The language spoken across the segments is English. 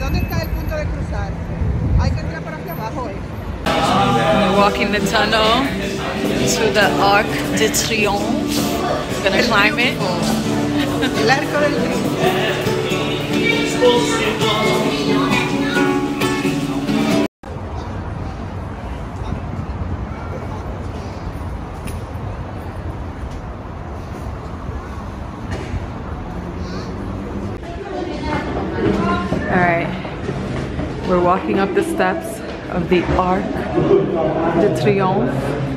¿Dónde está el punto de cruzar? Hay que entrar por aquí abajo, We're walking the tunnel to the Arc de Triomphe. We're gonna climb it. El arco del triunfo. Alright, we're walking up the steps of the Arc de Triomphe.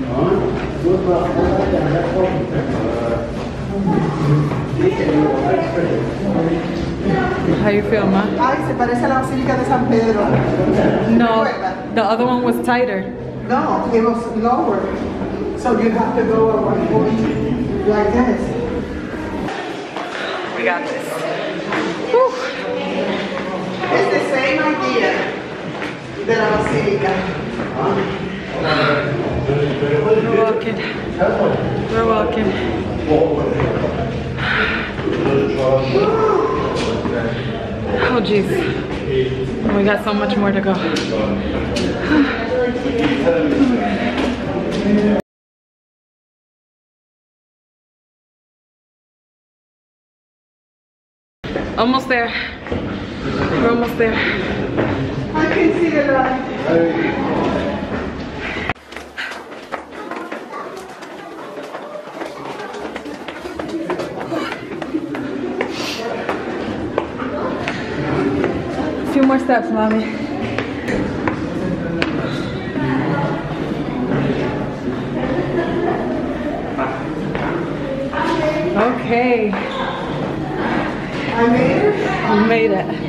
How you feel, Ma? Ay, se parece a la Basílica de San Pedro. No, the other one was tighter. No, it was lower. So you have to go at one point like this. We got this. It's the same idea de la Basílica. We're walking. We're walking. Oh jeez. We got so much more to go. Almost there. We're almost there. I can see the light. A few more steps, Mommy. Okay. I made it. We made it.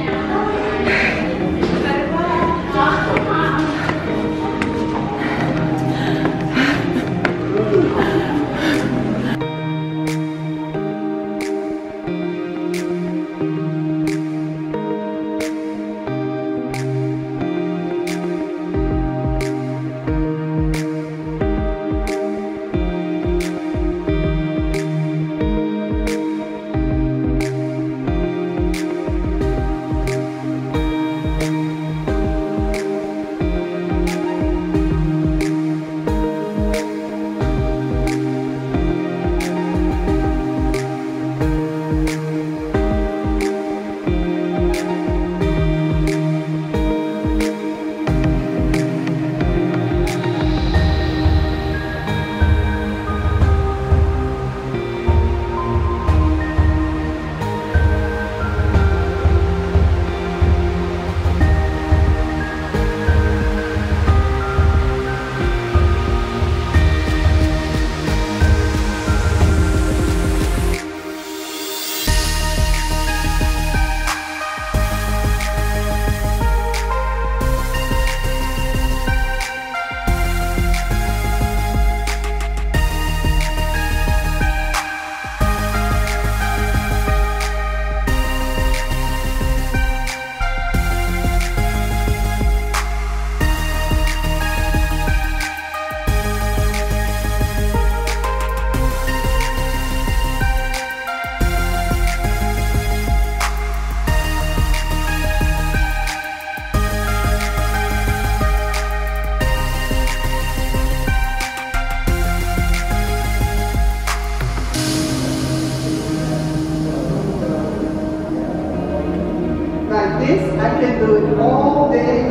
Like this, I can do it all day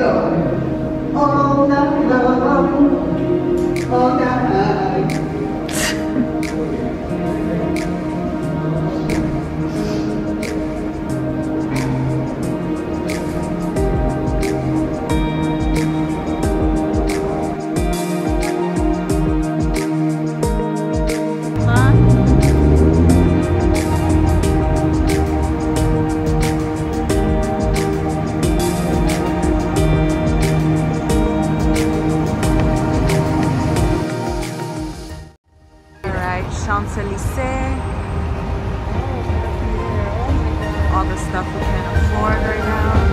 long. All night long. All night. Champs-Élysées. All the stuff we can afford right now.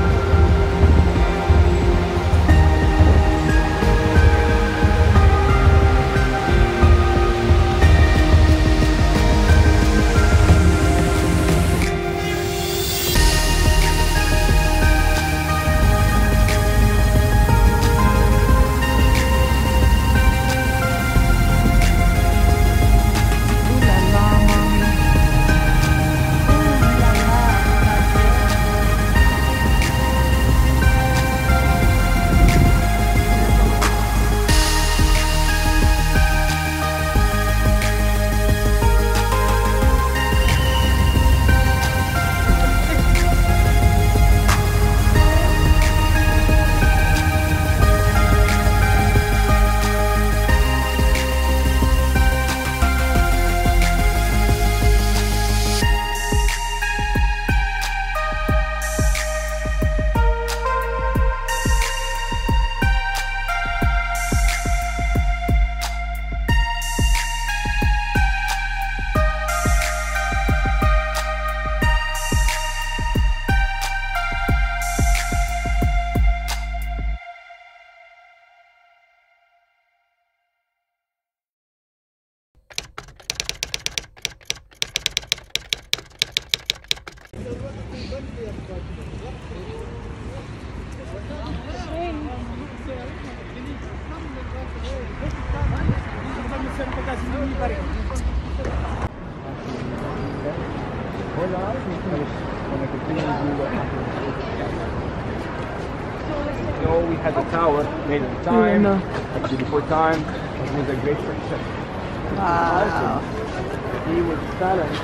We had the tower made at the time, actually before time. It was a great success. Wow. He was talented.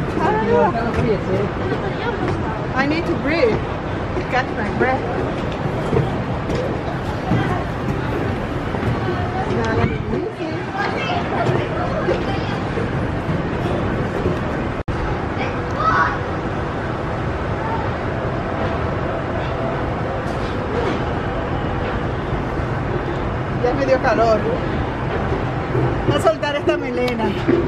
I need to breathe. Catch my breath. Ya me dio calor. Voy a soltar esta melena.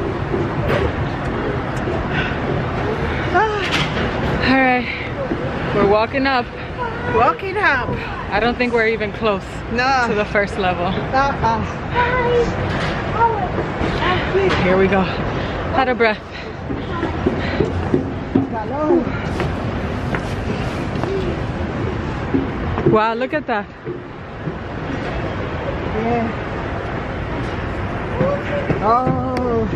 All right, we're walking up. Walking up. I don't think we're even close No. to the first level. Uh-uh. Here we go. Out of breath. Calor. Wow, look at that. Yeah. Oh,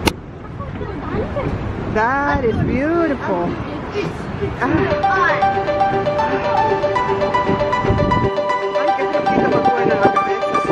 that is beautiful. Ay, qué fresquito más buena la cabeza.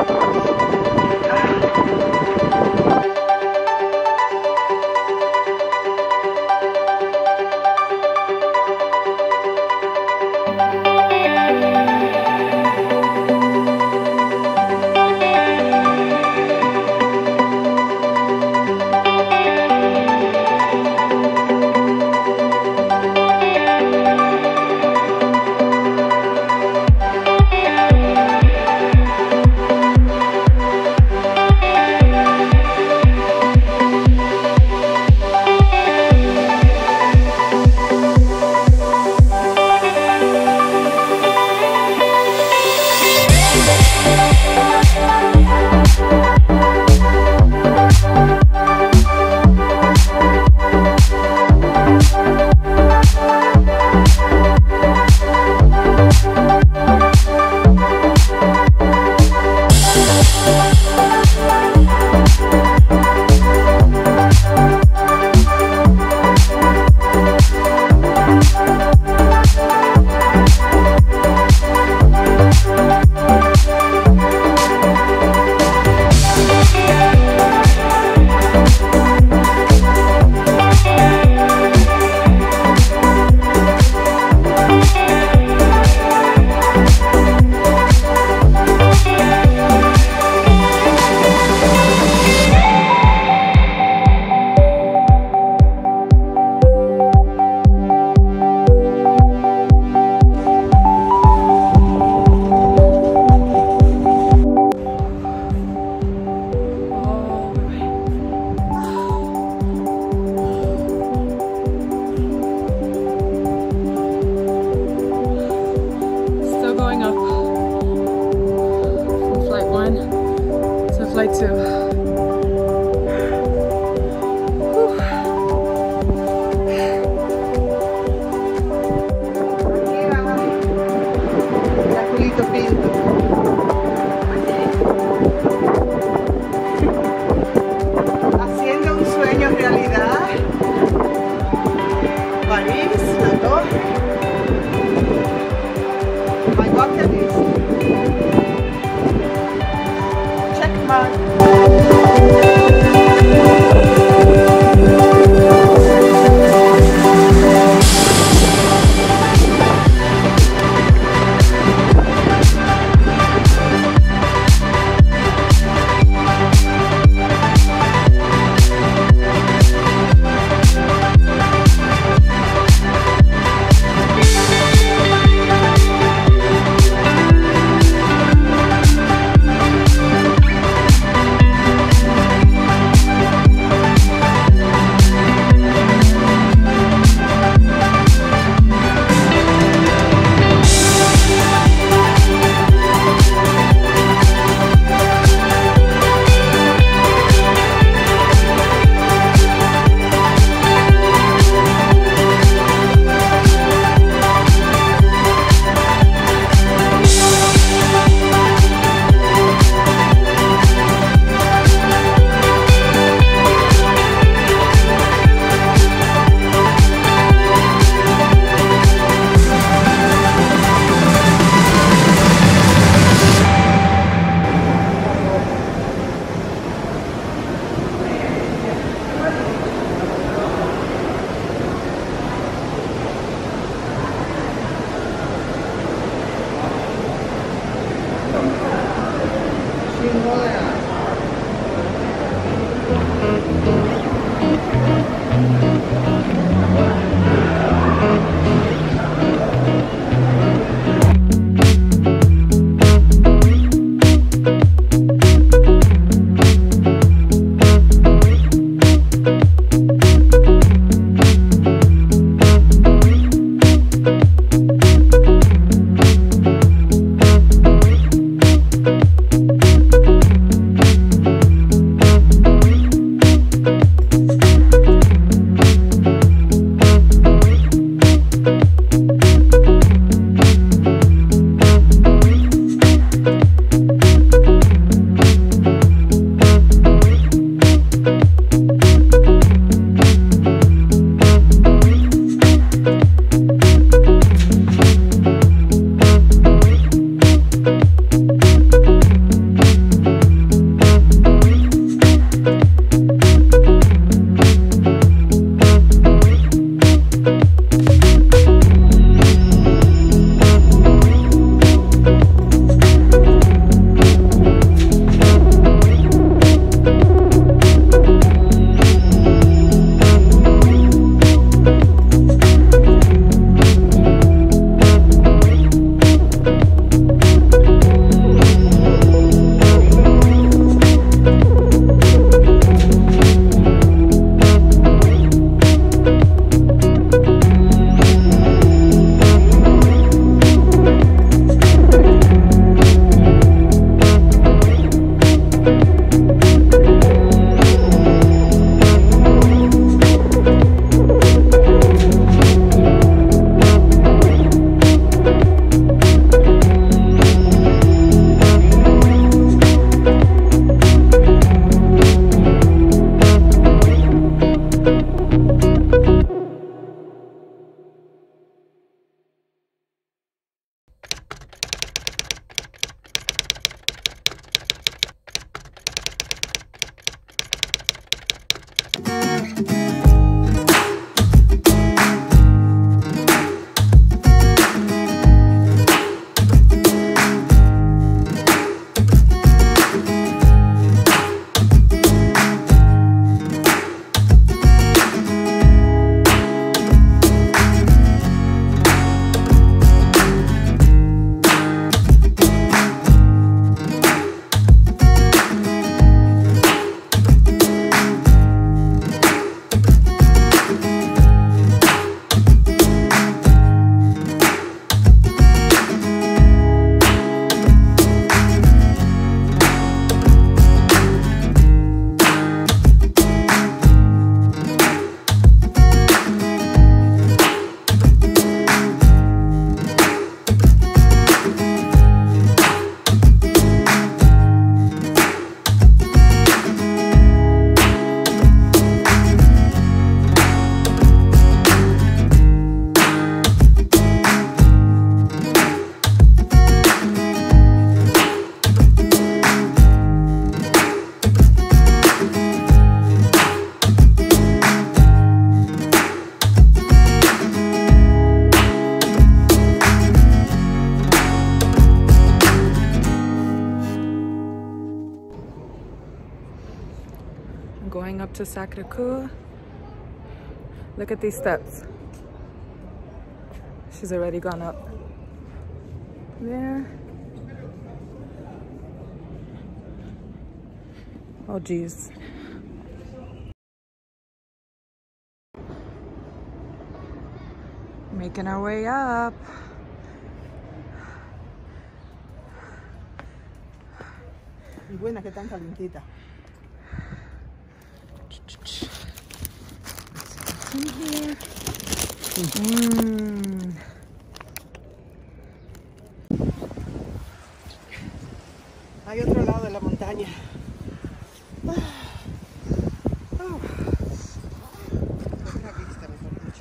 flight too. Haciendo un sueño realidad. París, la torre. My bucket list. Check mark. Going up to Sacré-Cœur. Look at these steps. She's already gone up there. Oh geez. Making our way up. Y buena que tan calientita. Hay otro lado de la montaña. Otra vista, mejor dicho.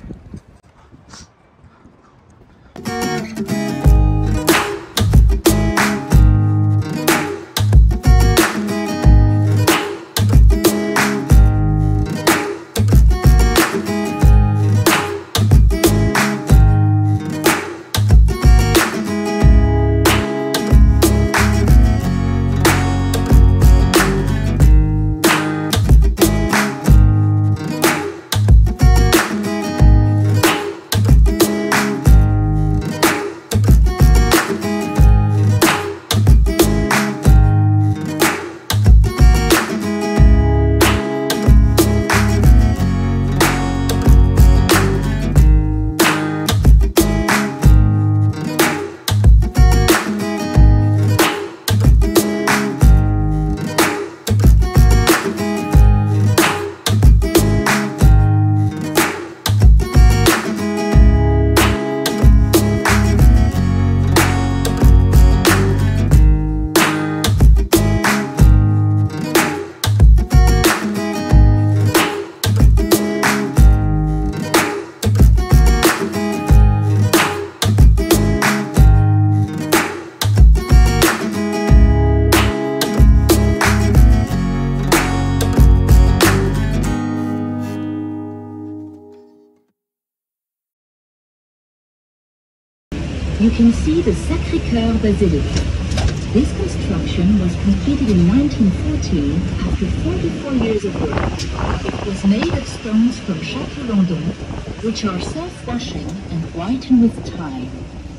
You can see the Sacré-Cœur Basilica. This construction was completed in 1914 after 44 years of work. It was made of stones from Château-Landon, which are self-washing and whiten with time.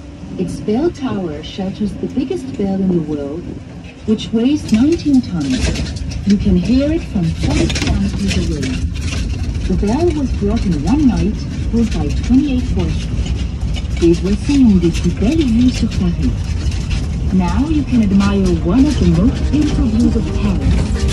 Its bell tower shelters the biggest bell in the world, which weighs 19 tons. You can hear it from 40 kilometers away. The bell was brought in one night, pulled by 28 horses. Et voici une des plus belles vues sur Paris. Now you can admire one of the most beautiful views of Paris.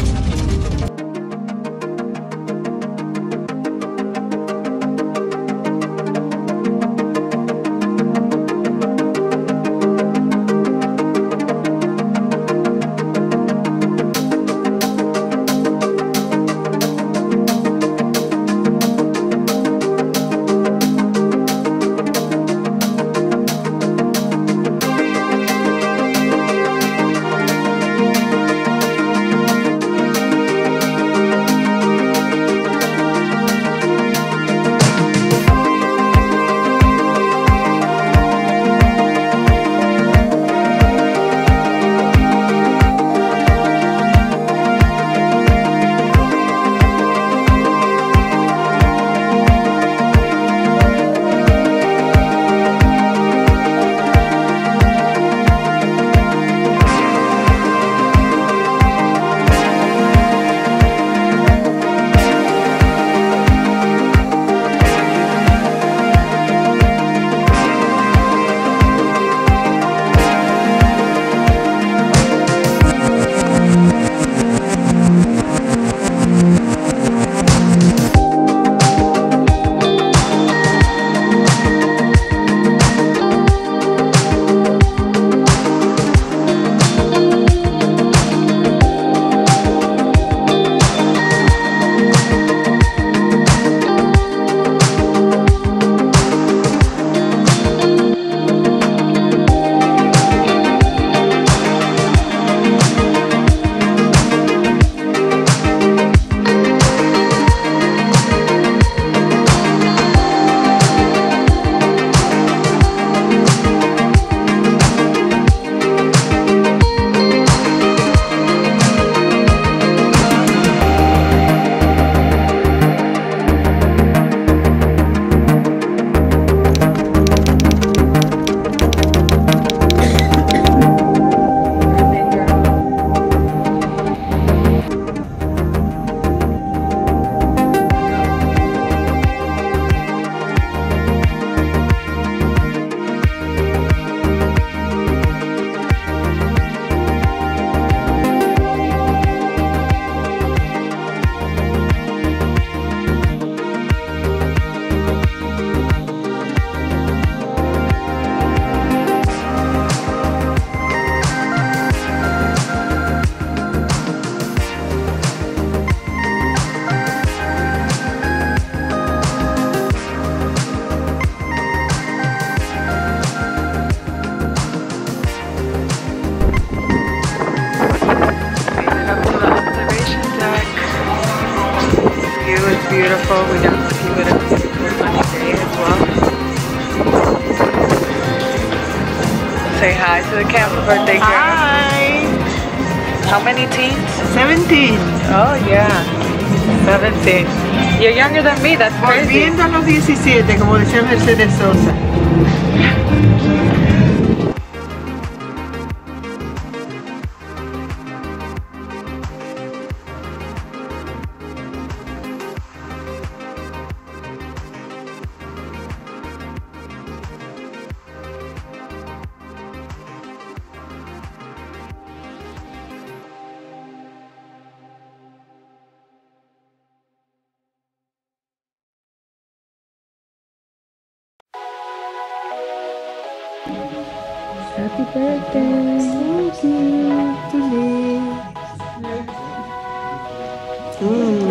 we got lucky with a sunny day as well. Say hi to the Camp birthday girl. Hi! How many teens? 17. Oh yeah, 17. You're younger than me, that's crazy. Volviendo a los 17, como decía Mercedes Sosa. Happy birthday to me.